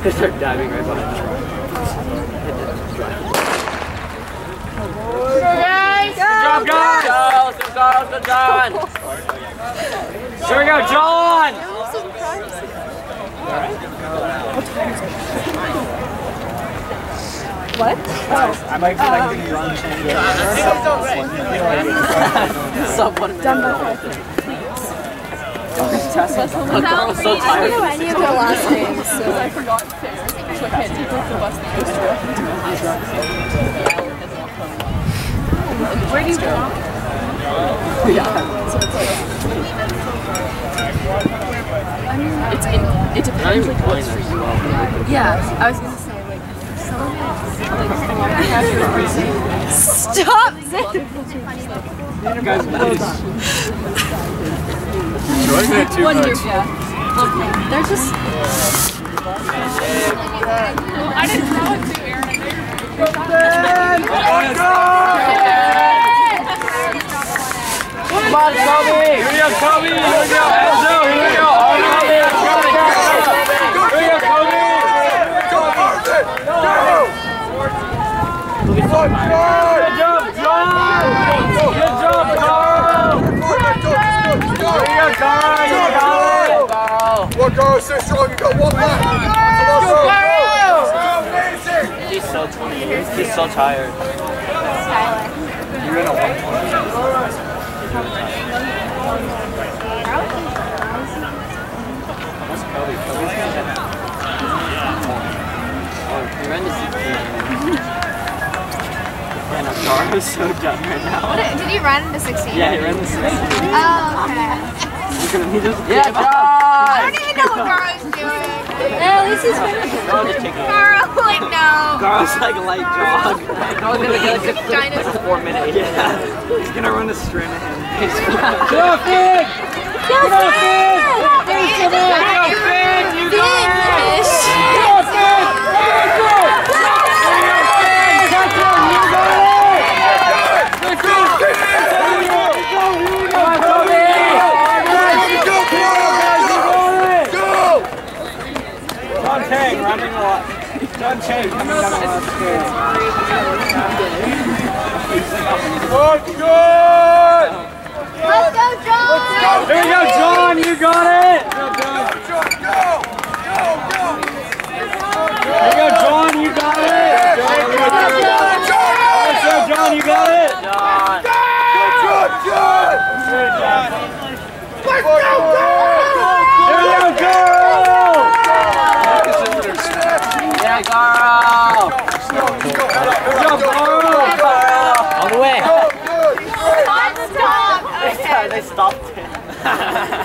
They start diving right behind the truck. Guys! Good job, guys! Good John! Here we go, John! What? I might be like doing the wrong change. Done by 5. Carl's so I don't know tired. any of their last names, so I forgot to fix it. So I can't take like the bus that goes directly to Where do you go? Yeah. So it's like I mean, it depends like what's for you. Yeah, I was gonna say like stop! Guys, Enjoying it too much. Yeah. They're just. I didn't know it too, Aaron. Come on, Kobe! Here we go, Kobe! Here we go, Enzo! Here we go! All right, let's go! Here we go, Kobe! Go, Martin! Go! Good job, John! Good job, Carl! Here we go, Carl! You got it! Well, Carl, stay strong. You got one left. He's so tired. He's so tired. You're in a one. What's Kobe? Kobe's gonna oh, he ran to 16. Man, Gar is so done right now. Did he run into 16? Yeah, he ran to 16. Oh, okay. He just yeah, John! I don't even know what Garo's doing. At least he's finishing. Garo, like, no. Garo's like a light jog. Garo's gonna get like a 4 minute. Yeah. He's gonna run a Stranahan. Go, Finn! Go, Finn! Finn! You got it! Fish! Go, Finn! Go! John Chang running a lot. John Chang coming down a lot of stairs. Good, good! Let's go, John! Here we go, John, you got it! Go, go! Here we go, John, you got it! Let's go, John, you got it! John! Good, good! Let's go, Here we go, girl! Yeah, Garo! Good job, Garo! All the way! Stop! Okay. They stopped it.